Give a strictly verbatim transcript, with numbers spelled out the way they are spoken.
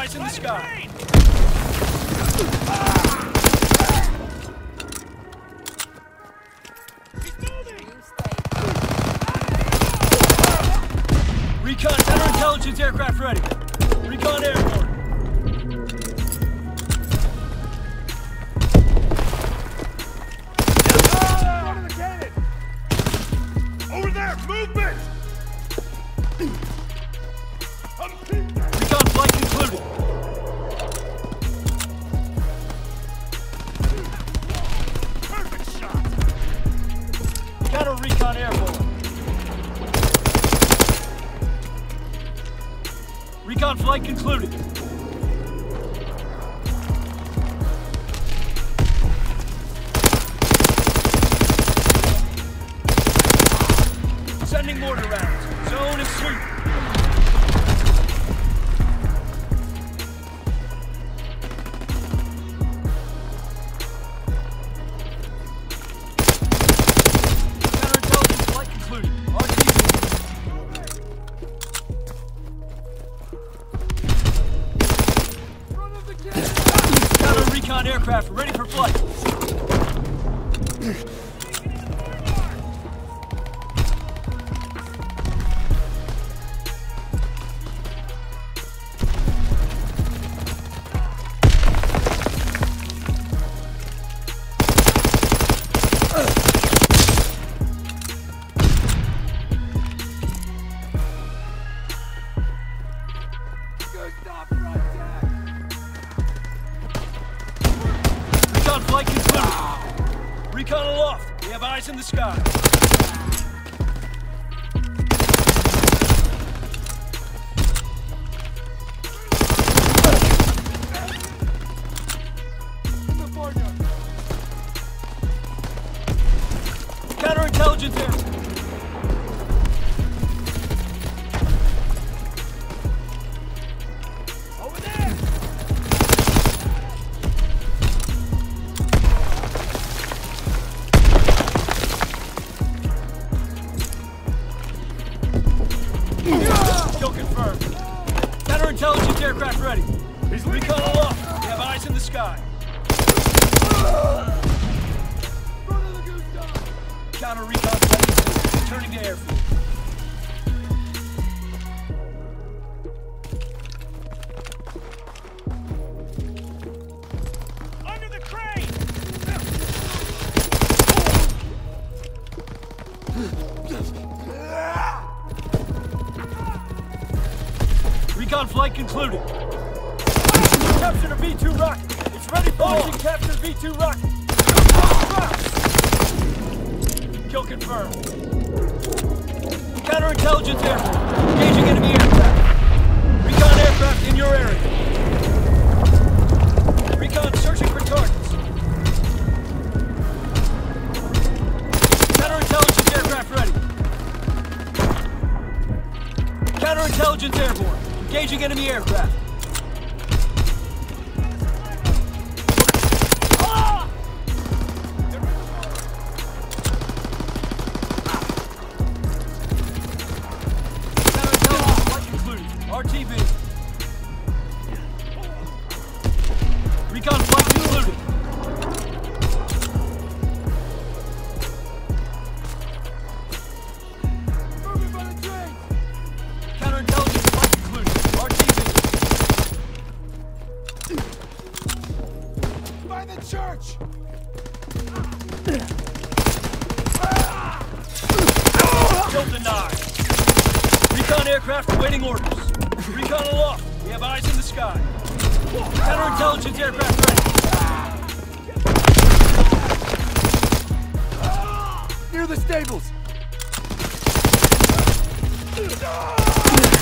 eyes in the sky. Recon counterintelligence aircraft ready. Recon airborne. Over there! Movement! Recon flight concluded. Perfect shot! Counter recon airborne. Recon flight concluded. Sending mortar rounds. Zone is sweep. Counterintelligence flight concluded. R T B. Counter recon aircraft ready for flight. Recon flight concluded. Recon aloft. We have eyes in the sky. Counterintelligence air. Over there. Kill confirmed. Counterintelligence aircraft ready. He's recon aloft. We have eyes in the sky. Counter recon flight returning to airfield. Under the crane! Recon flight concluded. Capture V two rocket. It's ready for launching. Capture V two rocket. Kill confirmed. Counterintelligence aircraft. Engaging enemy aircraft. Recon aircraft in your area. Recon searching for targets. Counterintelligence aircraft ready. Counterintelligence airborne. Engaging enemy aircraft. R T B. Recon flight concluded. Moving by the train. Counterintelligence flight concluded. R T B. By the church! Kill denied. Recon aircraft awaiting orders. Recon aloft. We have eyes in the sky. Counterintelligence aircraft ready. Near the stables!